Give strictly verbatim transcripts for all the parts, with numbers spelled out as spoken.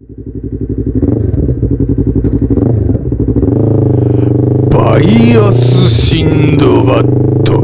バイアスシンドバッド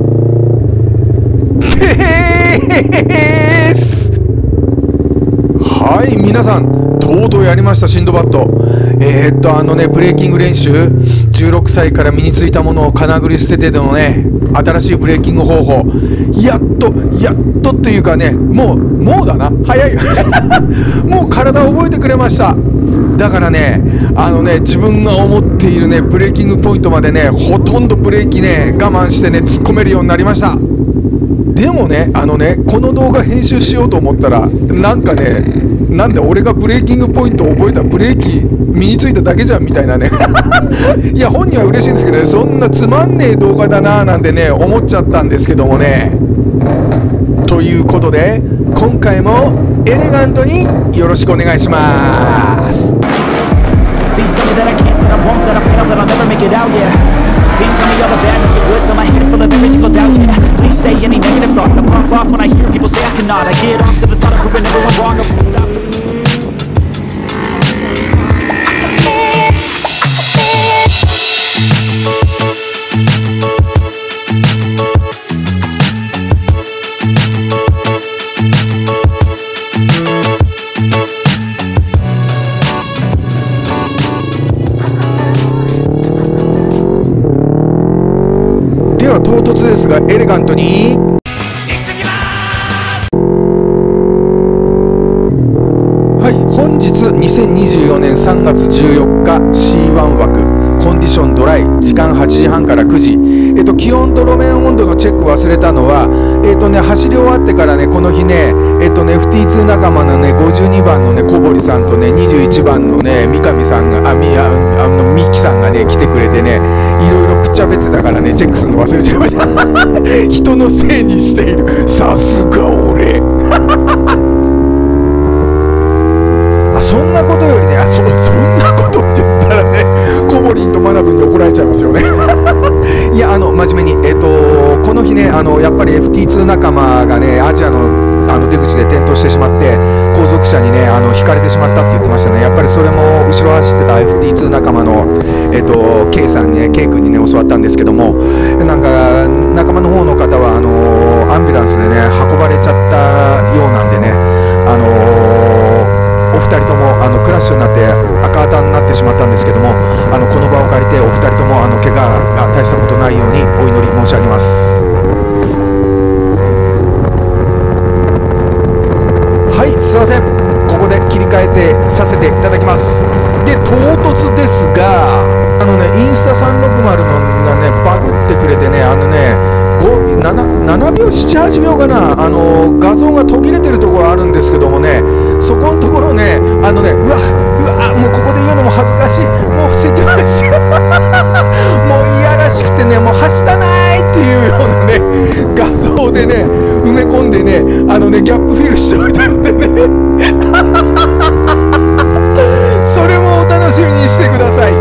です。はい、皆さんとうとうやりました、シンドバッド。えー、っとあのねブレーキング練習、じゅうろくさいから身についたものをかなぐり捨ててでのね新しいブレーキング方法、やっとやっとっていうかね、もうもうだな、早いもう体を覚えてくれました。だからね、あのね自分が思っているねブレーキングポイントまでね、ほとんどブレーキね我慢してね突っ込めるようになりました。でもね、あのねこの動画編集しようと思ったら、なんかね、なんで俺がブレーキングポイントを覚えた、ブレーキ身についただけじゃんみたいなねいや本人は嬉しいんですけどね、そんなつまんねえ動画だなーなんてね思っちゃったんですけどもね。ということで今回もエレガントによろしくお願いします。Please tell me that I can't, that I won't, that I fail, that I'll never make it out, yeah. Please tell me all the bad and the good, fill my head full of every single doubt, yeah. Please say any negative thoughts, I pop off when I hear people say I cannot. I get off to the thought of proving everyone wrong, I won't stop.では唐突ですがエレガントにはい、本日にせんにじゅうよねんさんがつじゅうよっか シーワン 枠コンディションドライ、時間はちじはんからくじ、えっと気温と路面温度のチェック忘れたのは、えっとね走り終わってからね、この日ねえっとね エフティーツー 仲間のねごじゅうにばんのね小堀さんとねにじゅういちばんのね三上さんがあみああのミキさんがね来てくれてね、いろいろくっちゃべってたからねチェックするの忘れちゃいました人のせいにしている、さすが俺あ、そんなことよりね、あ そ, そんなことって言ったらねコボリンとマナブンに怒られちゃいますよねいやあの真面目に、えー、とこの日ねあのやっぱり エフティーツー 仲間がねアジアのあの出口で転倒してしまって、後続車にねあの引かれてしまったって言ってましたね。やっぱりそれも後ろ走ってた エフティーツー 仲間の、えー、と K さんにね K 君にね教わったんですけども、なんか仲間の方の方はあのアンビュランスでね運ばれちゃったようなんでね、あのお二人ともあのクラッシュになって赤旗になってしまったんですけども、あのこの場を借りてお二人ともあの怪我が大したことないようにお祈り申し上げます。はい、すいません、ここで切り替えてさせていただきます。で唐突ですが、あのねインスタさんろくまるのがねバグってくれてね、あのねなな, ななびょうななはちびょうかな、あの画像が途切れてるところあるんですけどもね、そこのところねあのねうわうわもうここで言うのも恥ずかしい、もう伏せてましたもういやらしくてね、もうはしたないっていうようなね画像でね埋め込んでね、あのねギャップフィルしておいたんでねそれもお楽しみにしてください。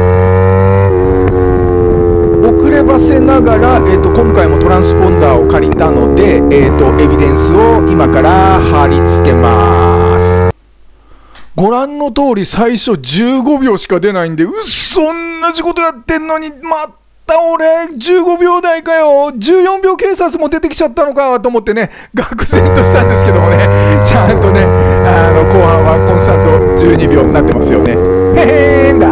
遅ればせながら、えー、と今回もトランスポンダーを借りたので、えー、とエビデンスを今から貼り付けます。ご覧の通り最初じゅうごびょうしか出ないんで、うっそ同じことやってんのにまた俺じゅうごびょう台かよ、じゅうよんびょう警察も出てきちゃったのかと思ってね愕然としたんですけどもね、ちゃんとねあの後半はコンスタントじゅうにびょうになってますよね。へへーんだ。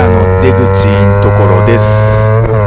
屋の出口のところです。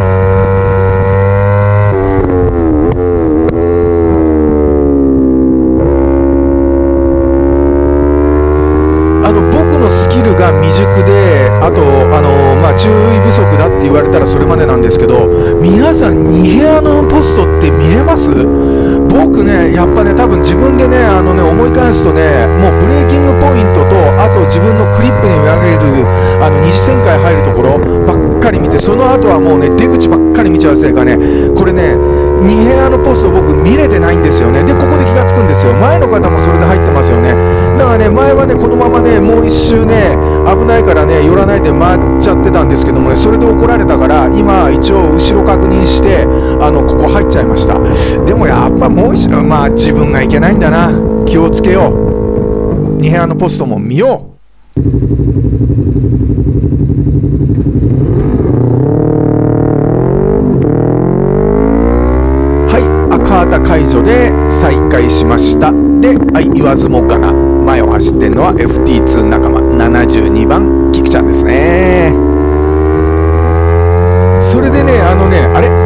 あの僕のスキルが未熟で、あとあの、まあ、注意不足だって言われたらそれまでなんですけど、皆さんに部屋のポストって見れます？僕ね、やっぱね、多分自分でね、あのね、思い返すとね、もうブレーキングポイントと、あと自分のクリップに見られるあの二次旋回入るところばっかり見て、その後はもうね、出口ばっかり見ちゃうせいかね、これね、に部屋のポスト僕見れてないんですよね。で、ここで気がつくんですよ。前の方もそれで入ってますよね。だからね、前はね、このままね、もう一周ね、危ないからね、寄らないで回っちゃってたんですけどもね、それで怒られたから、今、一応、後ろ確認して、あの、ここ入っちゃいました。でもやっぱもう一周、まあ、自分がいけないんだな。気をつけよう。に部屋のポストも見よう。カータ解除で再開しました。で、はい、言わずもがな前を走ってるのは エフティーツー 仲間ななじゅうにばんキクちゃんですね。それでね、あのね、あれ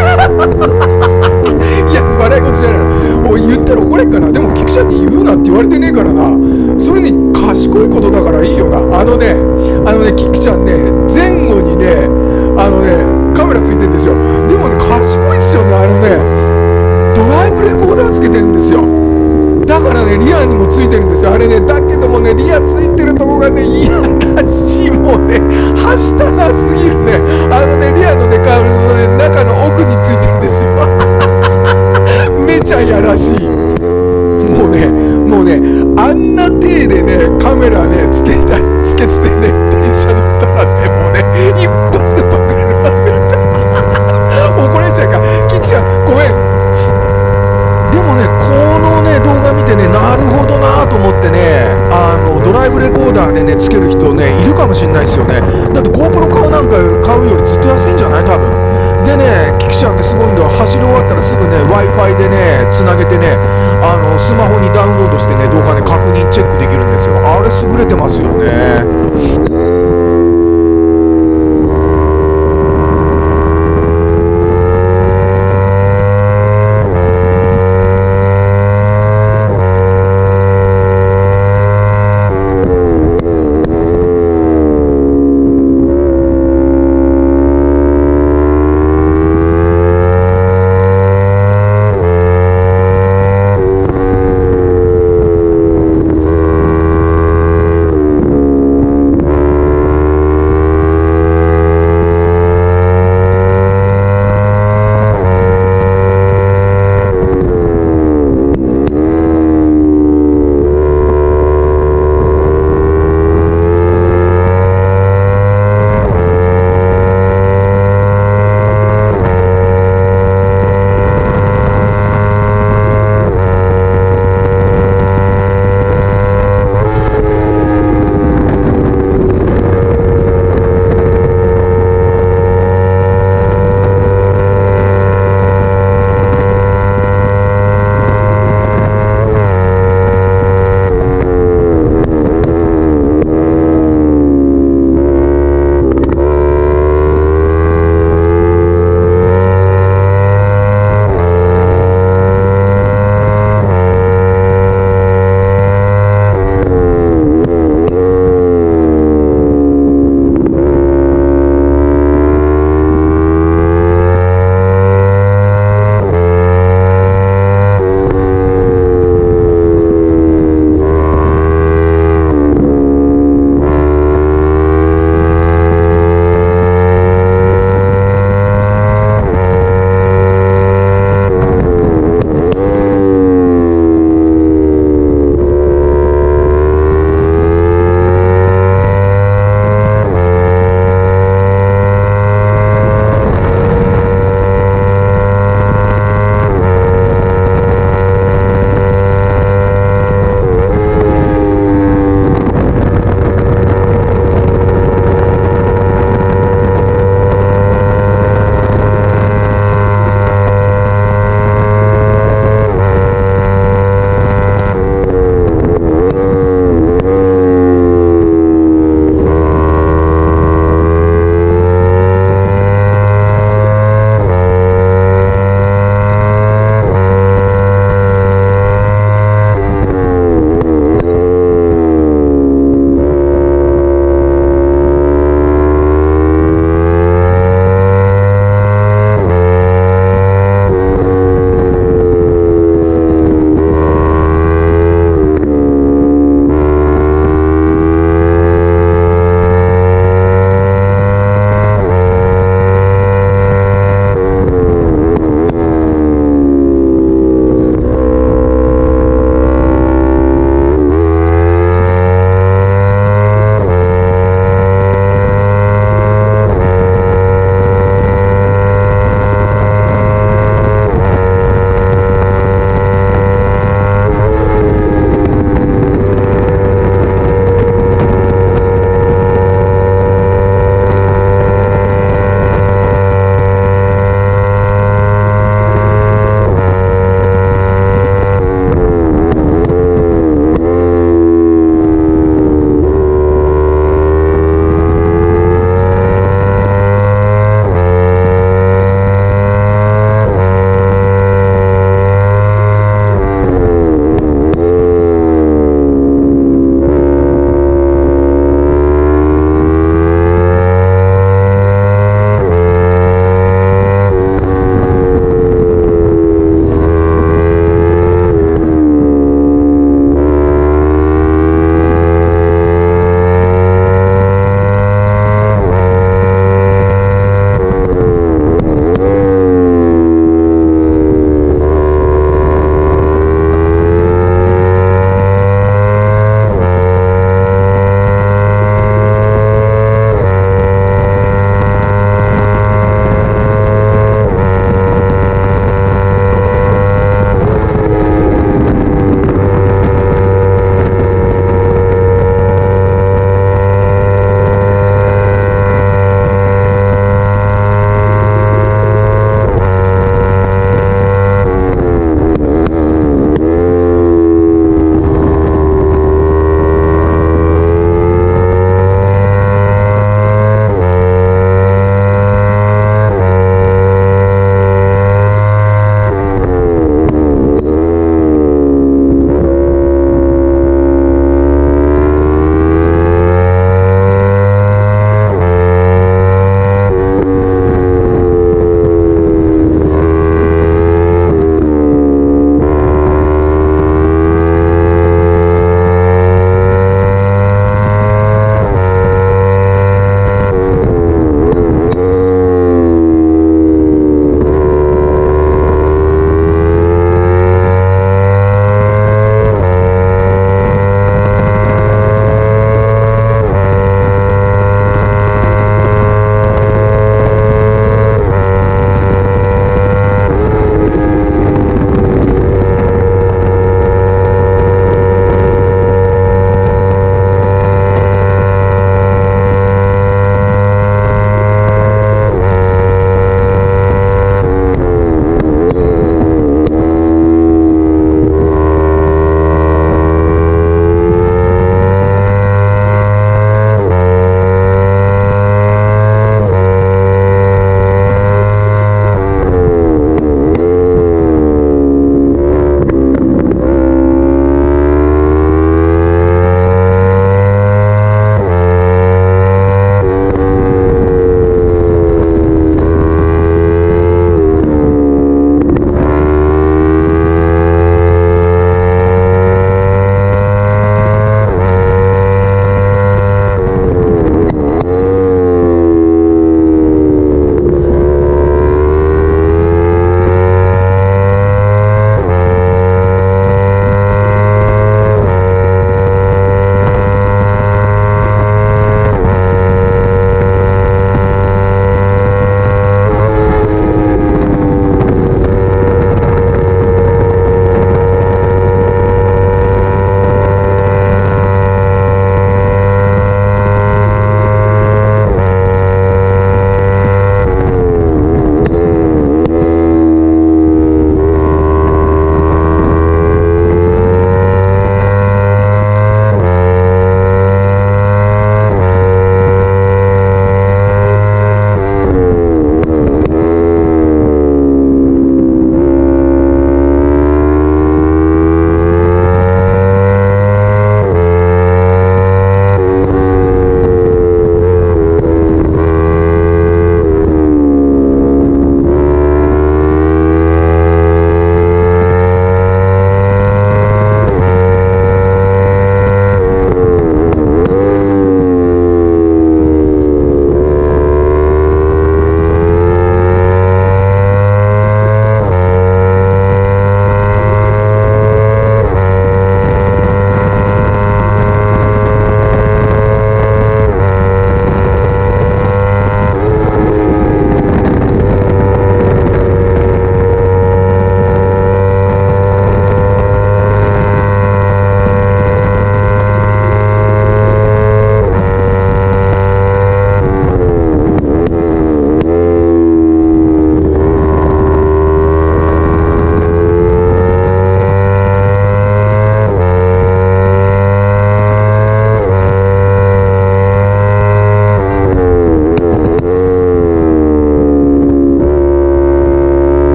いや、笑い事じゃないの。おい、言ったら怒れっかな。でもキクちゃんに言うなって言われてねえからな。それに賢いことだからいいよな。あのね、あのね、キクちゃんね、前後にね、あのね、カメラついてるんですよ。でもね、賢いっすよね。あのね、ドライブレコーダーつけてるんですよ。だからね、リアにもついてるんですよ。あれね、だけどもね、リアついてるとこがね、いやらしい。もうね、はしたなすぎるね。あのね、リアのね、カーブのね、中の奥についてるんですよ。めちゃやらしい。もうね、もうね、あんな体でね、カメラね、つけた、つけつてね、電車乗ったらね、もうね、一発でパクれますよ。怒られちゃうか。キクちゃん、ごめん。でもね、このね動画見てね、なるほどなと思ってね、あのドライブレコーダーでねつける人ねいるかもしれないですよね。だって GoPro 買うなんか買うよりずっと安いんじゃない多分。でね、キクちゃんってすごいんだよ。走り終わったらすぐね Wi-Fi でねつなげてね、あのスマホにダウンロードしてね動画ね確認チェックできるんですよ。あれ優れてますよね。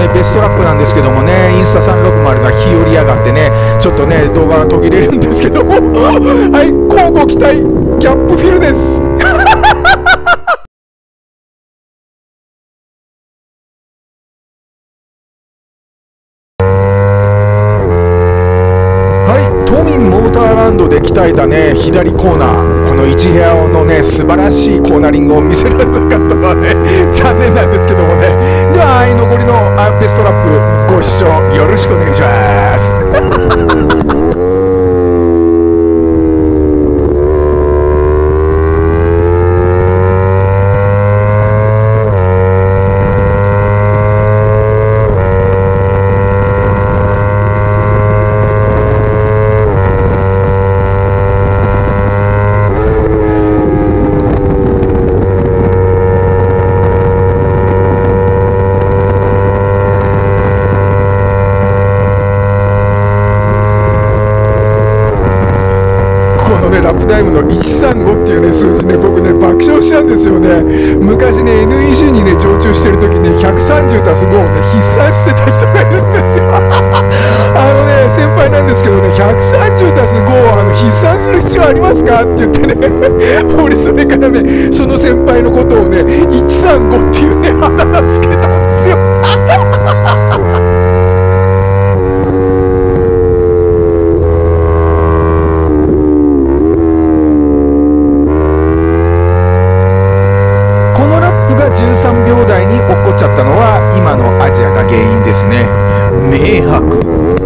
ねベストラップなんですけどもね、インスタさんびゃくろくじゅうが日和りやがってね、ちょっとね動画が途切れるんですけどもはい、乞うご期待、ギャップフィルです都民モーターランドで鍛えたね左コーナー、このいち部屋のね素晴らしいコーナリングを見せられなかったのはね残念なんですけどもね。では残りのベストラップご視聴よろしくお願いしますラップタイムのいちさんごっていうね数字ね、僕ね爆笑しちゃうんですよね。昔ね エヌイーシー にね常駐してる時ねひゃくさんじゅうたすごをね筆算してた人がいるんですよあのね先輩なんですけどね、ひゃくさんじゅうたすごをあの筆算する必要ありますかって言ってね俺それからねその先輩のことをねいちさんごっていうねあだ名つけたんですよじゅうさんびょう台に落っこっちゃったのは今のアジアが原因ですね。迷惑。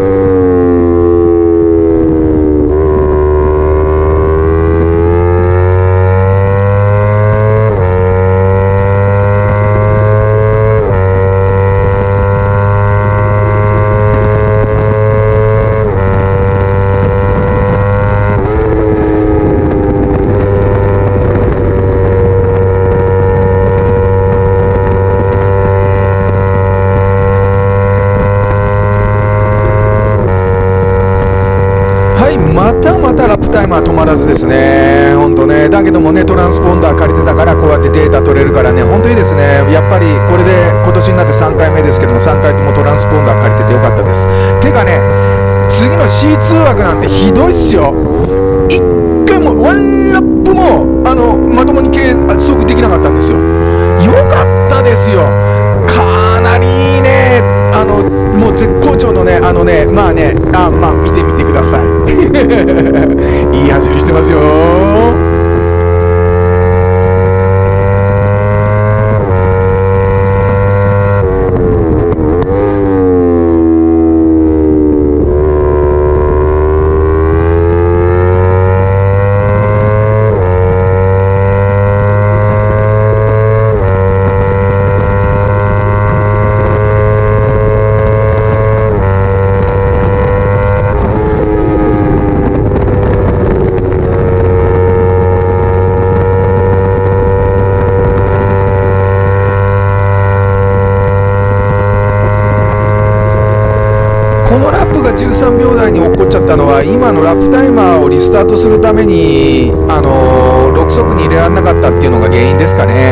またまたラップタイムは止まらずですね、本当ね。だけどもね、トランスポンダー借りてたから、こうやってデータ取れるからね、本当いいですね。やっぱりこれで今年になってさんかいめですけども、さんかいともトランスポンダー借りててよかったです。てかね、次の シーツー 枠なんてひどいっすよ。いっかいもワンラップもあのまともに計測できなかったんですよ。よかったですよ。かなりいいね。あのもう絶好調のね、あのね、まあね、あまあ見てみてくださいいい走りしてますよ。このラップがじゅうさんびょう台に落っこっちゃったのは、今のラップタイマーをリスタートするために、あのー、ろく速に入れられなかったっていうのが原因ですかね。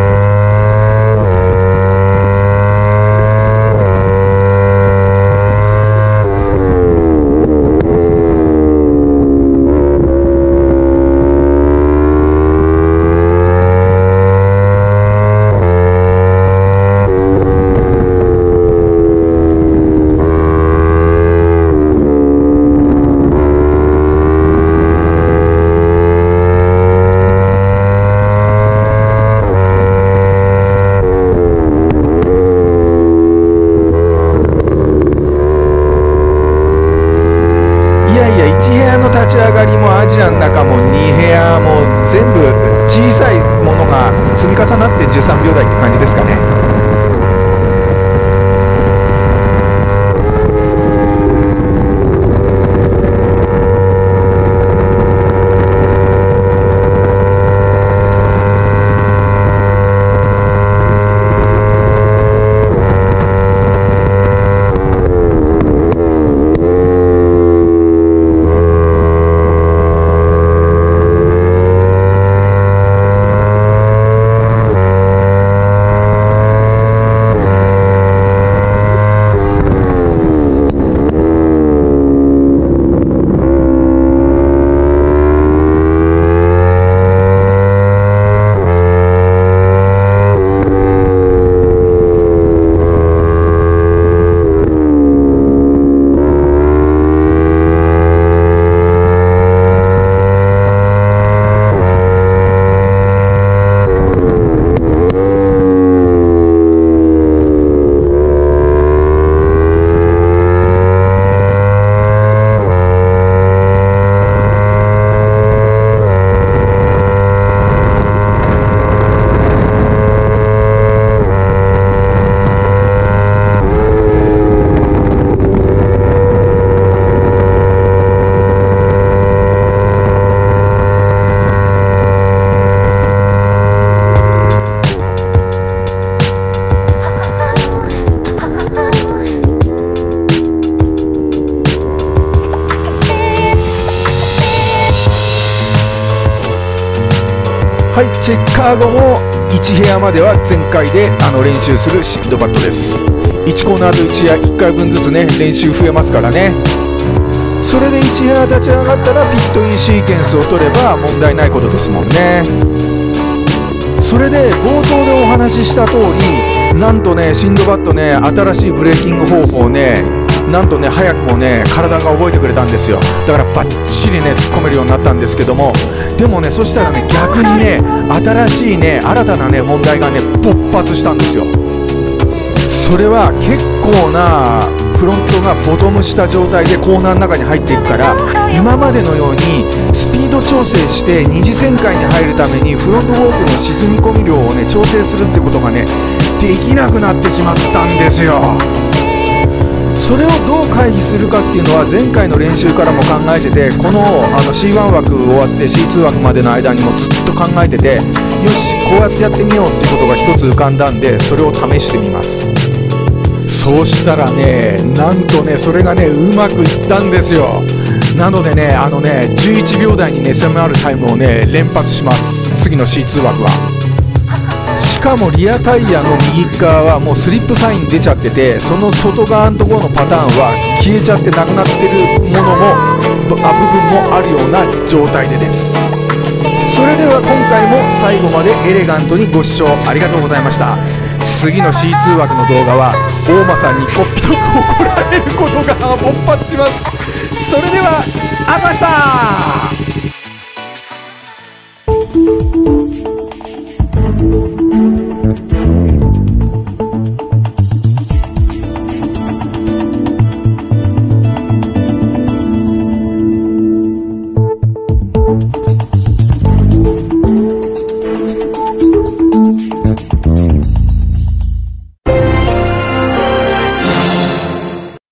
いち部屋の立ち上がりもアジアの中もに部屋も全部小さいものが積み重なってじゅうさんびょう台って感じですかね。 チェッカー後もいち部屋までは全開であの練習するシンドバッドです。いちコーナーといち部屋いっかいぶんずつね練習増えますからね。それでいち部屋立ち上がったらピットインシーケンスを取れば問題ないことですもんね。それで冒頭でお話しした通り、なんとねシンドバッドね新しいブレーキング方法をねなんとね早くもね体が覚えてくれたんですよ。だからバッチリね突っ込めるようになったんですけども、でもねそしたらね逆にね新しいね新たなね問題がね勃発したんですよ。それは結構なフロントがボトムした状態でコーナーの中に入っていくから、今までのようにスピード調整して二次旋回に入るためにフロントフォークの沈み込み量をね調整するってことがねできなくなってしまったんですよ。それをどう回避するかっていうのは前回の練習からも考えてて、このあの シーワン 枠終わって シーツー 枠までの間にもずっと考えてて、よしこうやってやってみようっていうことが一つ浮かんだんで、それを試してみます。そうしたらねなんとねそれがねうまくいったんですよ。なのでねあのねじゅういちびょう台にね迫るタイムをね連発します、次の シーツー 枠は。しかもリアタイヤの右側はもうスリップサイン出ちゃってて、その外側のところのパターンは消えちゃってなくなってるものもあ部分もあるような状態でです。それでは今回も最後までエレガントにご視聴ありがとうございました。次の シーツー 枠の動画は大間さんにこっぴどく怒られることが勃発します。それではあざした。